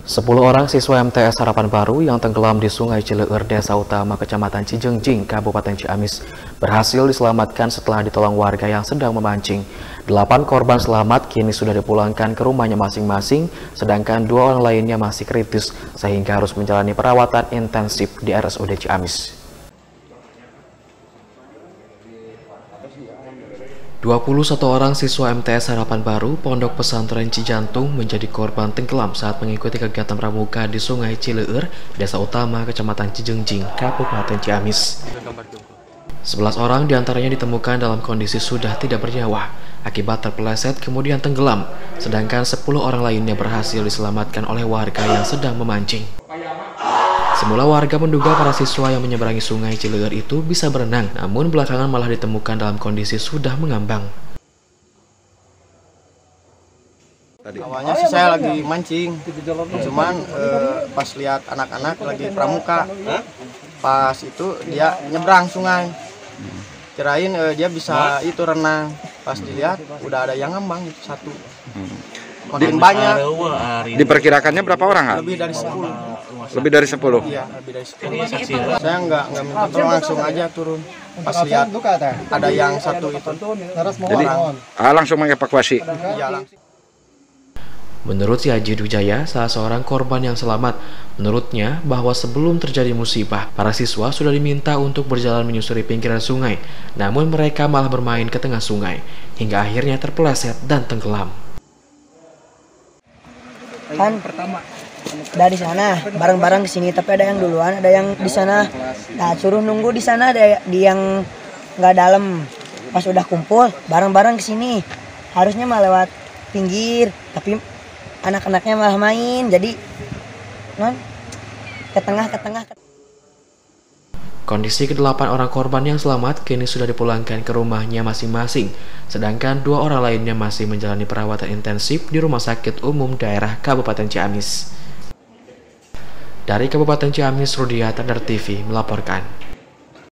10 orang siswa MTS Harapan Baru yang tenggelam di Sungai Cileur, Desa Utama, Kecamatan Cijengjing, Kabupaten Ciamis, berhasil diselamatkan setelah ditolong warga yang sedang memancing. 8 korban selamat kini sudah dipulangkan ke rumahnya masing-masing, sedangkan 2 orang lainnya masih kritis sehingga harus menjalani perawatan intensif di RSUD Ciamis. 21 orang siswa MTS Harapan Baru, Pondok Pesantren Cijantung menjadi korban tenggelam saat mengikuti kegiatan pramuka di Sungai Cileur, Desa Utama, Kecamatan Cijengjing, Kabupaten Ciamis. 11 orang diantaranya ditemukan dalam kondisi sudah tidak bernyawa akibat terpeleset kemudian tenggelam, sedangkan 10 orang lainnya berhasil diselamatkan oleh warga yang sedang memancing. Semula warga menduga para siswa yang menyeberangi Sungai Cileur itu bisa berenang, namun belakangan malah ditemukan dalam kondisi sudah mengambang. Awalnya sih saya lagi mancing, cuman pas lihat anak-anak lagi pramuka, pas itu dia nyebrang sungai, kirain dia bisa itu renang, pas dilihat udah ada yang ngambang itu satu. Makin banyak. Diperkirakannya berapa orang? Lebih dari 10. Lebih dari 10? Iya, lebih dari 10. Saya nggak minta tolong, langsung aja turun. Pas lihat ada yang satu itu. Jadi langsung mengevakuasi? Iya, langsung. Menurut si Haji Dujaya, salah seorang korban yang selamat, menurutnya bahwa sebelum terjadi musibah, para siswa sudah diminta untuk berjalan menyusuri pinggiran sungai, namun mereka malah bermain ke tengah sungai, hingga akhirnya terpeleset dan tenggelam. Kan dari sana bareng-bareng ke sini, tapi ada yang duluan, ada yang di sana. Nah, suruh nunggu di sana, ada di yang nggak dalam. Pas udah kumpul bareng-bareng ke sini, harusnya malah lewat pinggir, tapi anak-anaknya malah main, jadi ke tengah. Kondisi ke-8 orang korban yang selamat kini sudah dipulangkan ke rumahnya masing-masing, sedangkan 2 orang lainnya masih menjalani perawatan intensif di Rumah Sakit Umum Daerah Kabupaten Ciamis. Dari Kabupaten Ciamis, Rudiat, Radar TV melaporkan.